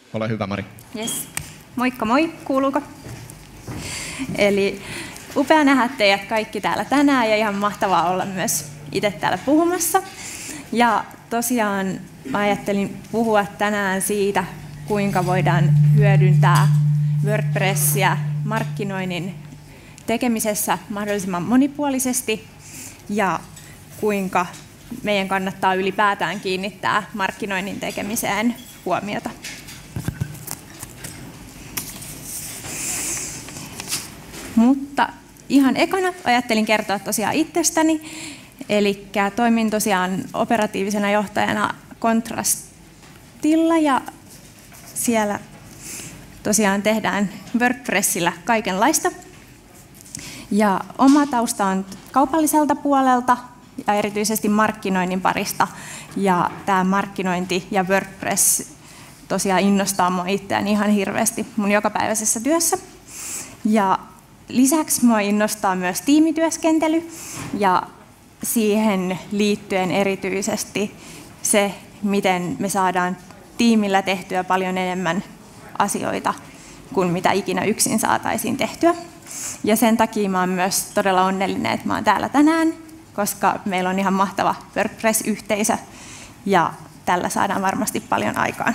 Ole hyvä, Mari. Yes. Moikka moi, kuuluuko? Eli upea nähdä teidät kaikki täällä tänään ja ihan mahtavaa olla myös itse täällä puhumassa. Ja tosiaan ajattelin puhua tänään siitä, kuinka voidaan hyödyntää WordPressia markkinoinnin tekemisessä mahdollisimman monipuolisesti ja kuinka meidän kannattaa ylipäätään kiinnittää markkinoinnin tekemiseen huomiota. Mutta ihan ekana ajattelin kertoa tosiaan itsestäni. Eli toimin tosiaan operatiivisena johtajana Contrastilla ja siellä tosiaan tehdään WordPressillä kaikenlaista. Ja oma tausta on kaupalliselta puolelta ja erityisesti markkinoinnin parista. Ja tämä markkinointi ja WordPress tosiaan innostaa minua itseäni ihan hirveästi mun jokapäiväisessä työssä. Ja lisäksi minua innostaa myös tiimityöskentely ja siihen liittyen erityisesti se, miten me saadaan tiimillä tehtyä paljon enemmän asioita kuin mitä ikinä yksin saataisiin tehtyä. Ja sen takia mä oon myös todella onnellinen, että mä oon täällä tänään, koska meillä on ihan mahtava WordPress-yhteisö ja tällä saadaan varmasti paljon aikaan.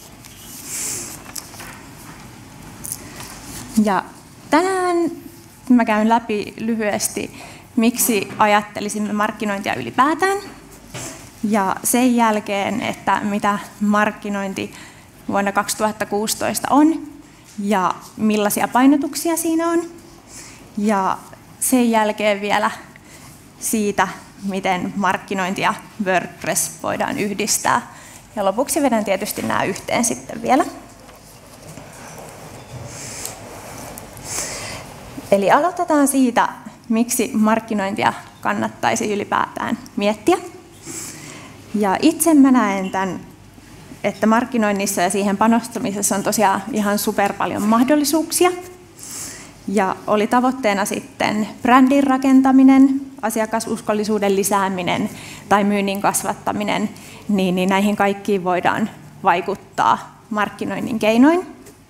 Ja tänään mä käyn läpi lyhyesti, miksi ajattelisimme markkinointia ylipäätään. Ja sen jälkeen, että mitä markkinointi vuonna 2016 on ja millaisia painotuksia siinä on. Ja sen jälkeen vielä siitä, miten markkinointi ja WordPress voidaan yhdistää. Ja lopuksi vedän tietysti nämä yhteen sitten vielä. Eli aloitetaan siitä, miksi markkinointia kannattaisi ylipäätään miettiä. Ja itse mä näen tämän, että markkinoinnissa ja siihen panostamisessa on tosiaan ihan super paljon mahdollisuuksia. Ja oli tavoitteena sitten brändin rakentaminen, asiakasuskollisuuden lisääminen tai myynnin kasvattaminen, niin näihin kaikkiin voidaan vaikuttaa markkinoinnin keinoin.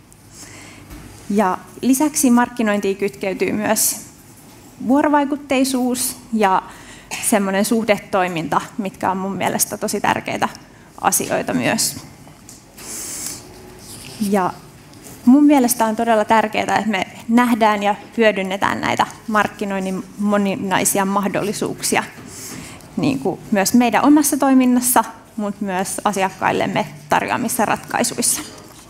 Ja lisäksi markkinointiin kytkeytyy myös vuorovaikutteisuus ja semmoinen suhdetoiminta, mitkä on mun mielestä tosi tärkeitä asioita myös. Ja mun mielestä on todella tärkeää, että me nähdään ja hyödynnetään näitä markkinoinnin moninaisia mahdollisuuksia niin kuin myös meidän omassa toiminnassa, mutta myös asiakkaillemme tarjoamissa ratkaisuissa.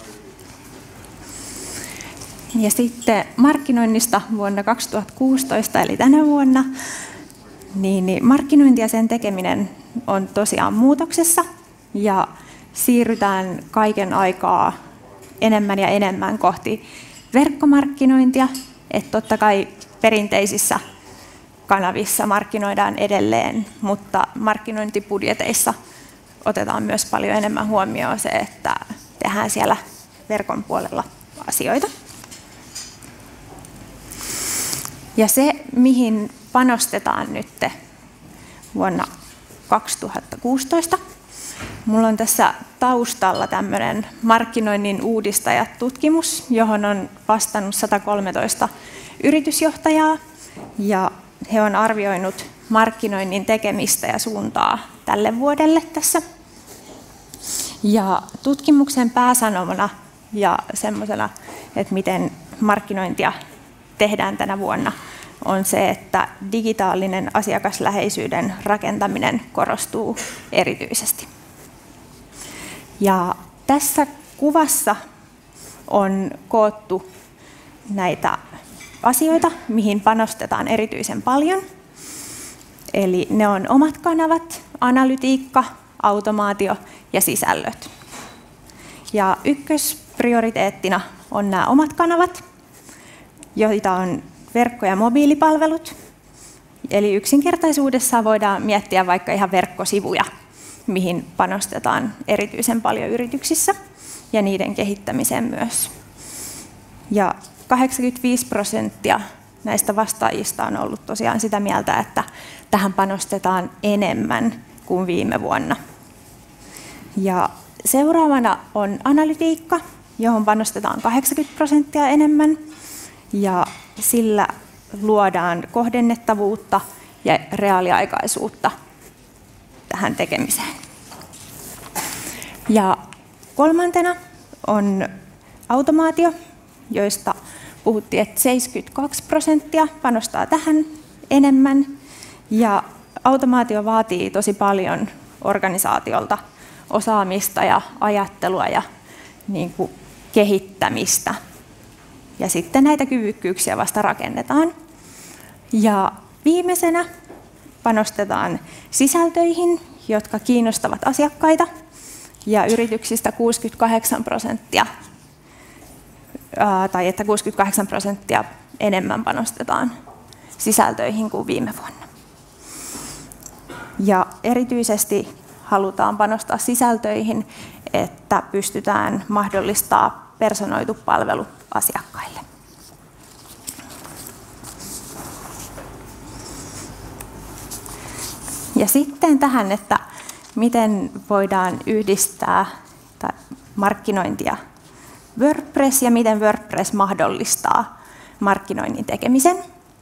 Ja sitten markkinoinnista vuonna 2016, eli tänä vuonna, niin markkinointi ja sen tekeminen on tosiaan muutoksessa ja siirrytään kaiken aikaa enemmän ja enemmän kohti verkkomarkkinointia. Että totta kai perinteisissä kanavissa markkinoidaan edelleen, mutta markkinointibudjeteissa otetaan myös paljon enemmän huomioon se, että tehdään siellä verkon puolella asioita. Ja se, mihin panostetaan nyt vuonna 2016, mulla on tässä taustalla tämmöinen markkinoinnin uudistajat-tutkimus, johon on vastannut 113 yritysjohtajaa, ja he on arvioinut markkinoinnin tekemistä ja suuntaa tälle vuodelle tässä. Ja tutkimuksen pääsanomana ja semmoisena, että miten markkinointia tehdään tänä vuonna, on se, että digitaalinen asiakasläheisyyden rakentaminen korostuu erityisesti. Ja tässä kuvassa on koottu näitä asioita, mihin panostetaan erityisen paljon. Eli ne on omat kanavat, analytiikka, automaatio ja sisällöt. Ja ykkösprioriteettina on nämä omat kanavat, joita on verkko- ja mobiilipalvelut. Eli yksinkertaisuudessaan voidaan miettiä vaikka ihan verkkosivuja, mihin panostetaan erityisen paljon yrityksissä ja niiden kehittämiseen myös. Ja 85% näistä vastaajista on ollut tosiaan sitä mieltä, että tähän panostetaan enemmän kuin viime vuonna. Ja seuraavana on analytiikka, johon panostetaan 80% enemmän, ja sillä luodaan kohdennettavuutta ja reaaliaikaisuutta tähän tekemiseen. Ja kolmantena on automaatio, joista puhuttiin, että 72% panostaa tähän enemmän. Ja automaatio vaatii tosi paljon organisaatiolta osaamista ja ajattelua ja niin kuin kehittämistä. Ja sitten näitä kyvykkyyksiä vasta rakennetaan. Ja viimeisenä panostetaan sisältöihin, jotka kiinnostavat asiakkaita. Ja yrityksistä 68%, tai että 68% enemmän panostetaan sisältöihin kuin viime vuonna. Ja erityisesti halutaan panostaa sisältöihin, että pystytään mahdollistamaan personoitu palvelu asiakkaille. Ja sitten tähän, että miten voidaan yhdistää markkinointia WordPress ja miten WordPress mahdollistaa markkinoinnin tekemisen.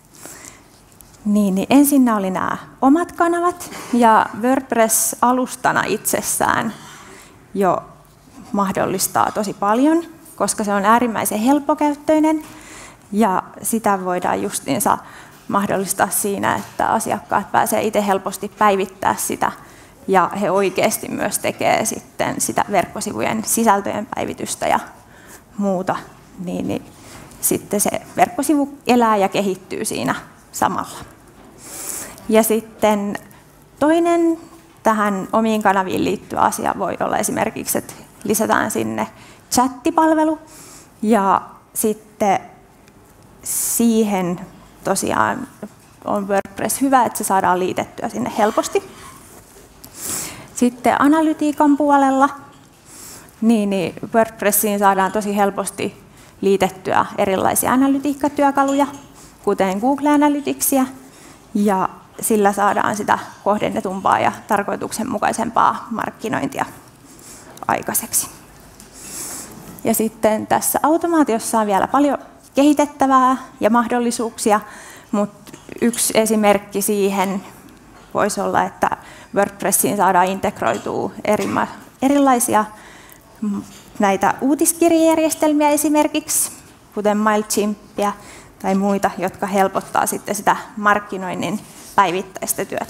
Niin ensinnä oli nämä omat kanavat, ja WordPress alustana itsessään jo mahdollistaa tosi paljon, koska se on äärimmäisen helppokäyttöinen, ja sitä voidaan justiinsa mahdollistaa siinä, että asiakkaat pääsee itse helposti päivittää sitä, ja he oikeasti myös tekee sitten sitä verkkosivujen sisältöjen päivitystä ja muuta, niin sitten se verkkosivu elää ja kehittyy siinä samalla. Ja sitten toinen tähän omiin kanaviin liittyvä asia voi olla esimerkiksi, että lisätään sinne chattipalvelu, ja sitten siihen tosiaan on WordPress hyvä, että se saadaan liitettyä sinne helposti. Sitten analytiikan puolella niin WordPressiin saadaan tosi helposti liitettyä erilaisia analytiikkatyökaluja, kuten Google Analyticsia, ja sillä saadaan sitä kohdennetumpaa ja tarkoituksenmukaisempaa markkinointia aikaiseksi. Ja sitten tässä automaatiossa on vielä paljon kehitettävää ja mahdollisuuksia, mutta yksi esimerkki siihen voisi olla, että WordPressiin saadaan integroitua erilaisia näitä uutiskirjejärjestelmiä esimerkiksi, kuten MailChimpia tai muita, jotka helpottaa sitten sitä markkinoinnin päivittäistä työtä.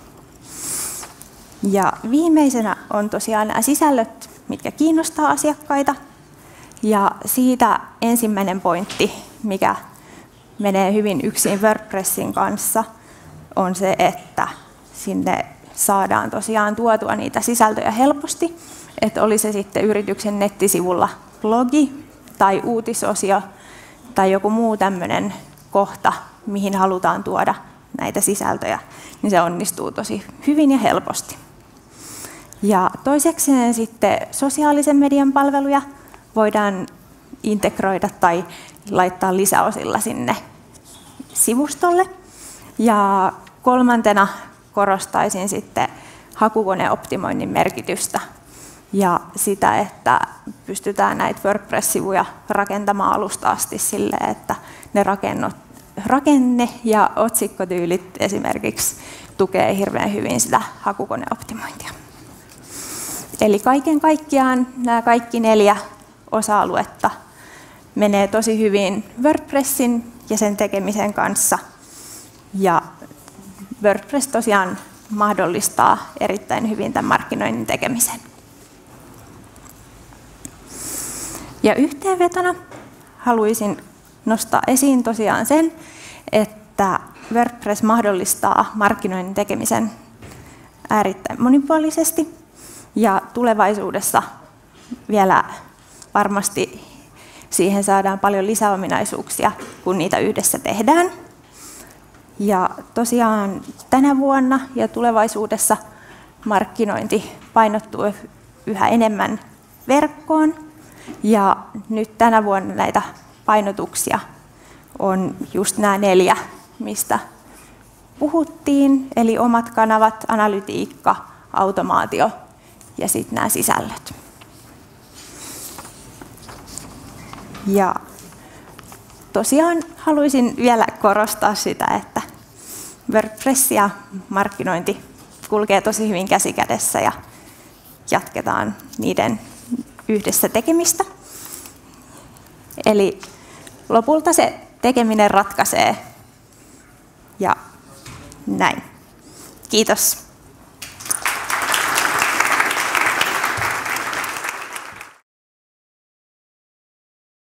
Ja viimeisenä on tosiaan nämä sisällöt, mitkä kiinnostaa asiakkaita. Ja siitä ensimmäinen pointti, mikä menee hyvin yksin WordPressin kanssa, on se, että sinne saadaan tosiaan tuotua niitä sisältöjä helposti, että oli se sitten yrityksen nettisivulla blogi tai uutisosio tai joku muu tämmöinen kohta, mihin halutaan tuoda näitä sisältöjä, niin se onnistuu tosi hyvin ja helposti. Ja toiseksi sitten sosiaalisen median palveluja voidaan integroida tai laittaa lisäosilla sinne sivustolle. Ja kolmantena korostaisin sitten hakukoneoptimoinnin merkitystä ja sitä, että pystytään näitä WordPress-sivuja rakentamaan alusta asti silleen, että ne rakenne- ja otsikkotyylit esimerkiksi tukee hirveän hyvin sitä hakukoneoptimointia. Eli kaiken kaikkiaan nämä kaikki 4 osa-aluetta menee tosi hyvin WordPressin ja sen tekemisen kanssa. Ja WordPress tosiaan mahdollistaa erittäin hyvin tämän markkinoinnin tekemisen. Ja yhteenvetona haluaisin nostaa esiin tosiaan sen, että WordPress mahdollistaa markkinoinnin tekemisen erittäin monipuolisesti, ja tulevaisuudessa vielä varmasti siihen saadaan paljon lisäominaisuuksia, kun niitä yhdessä tehdään. Ja tosiaan tänä vuonna ja tulevaisuudessa markkinointi painottuu yhä enemmän verkkoon, ja nyt tänä vuonna näitä painotuksia on just nämä 4, mistä puhuttiin, eli omat kanavat, analytiikka, automaatio ja sitten nämä sisällöt. Ja tosiaan haluaisin vielä korostaa sitä, että WordPress ja markkinointi kulkee tosi hyvin käsi kädessä ja jatketaan niiden yhdessä tekemistä. Eli lopulta se tekeminen ratkaisee ja näin. Kiitos.